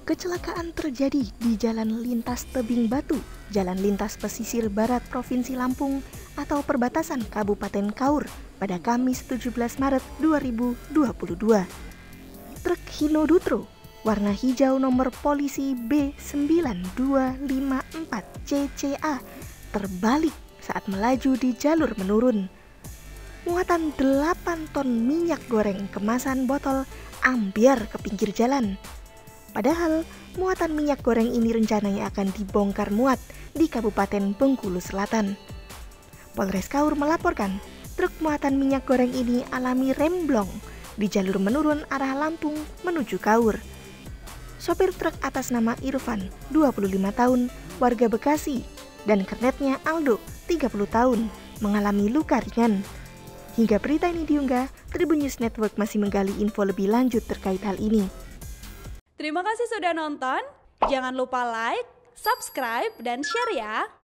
Kecelakaan terjadi di Jalan Lintas Tebing Batu, Jalan Lintas Pesisir Barat Provinsi Lampung atau perbatasan Kabupaten Kaur pada Kamis 17 Maret 2022. Truk Hino Dutro warna hijau nomor polisi B9254 CCA terbalik saat melaju di jalur menurun. Muatan 8 ton minyak goreng kemasan botol ambyar ke pinggir jalan. Padahal muatan minyak goreng ini rencananya akan dibongkar muat di Kabupaten Bengkulu Selatan. Polres Kaur melaporkan truk muatan minyak goreng ini alami remblong di jalur menurun arah Lampung menuju Kaur. Sopir truk atas nama Irfan, 25 tahun, warga Bekasi, dan kernetnya Aldo, 30 tahun, mengalami luka ringan. Hingga berita ini diunggah, Tribun News Network masih menggali info lebih lanjut terkait hal ini. Terima kasih sudah nonton. Jangan lupa like, subscribe, dan share ya.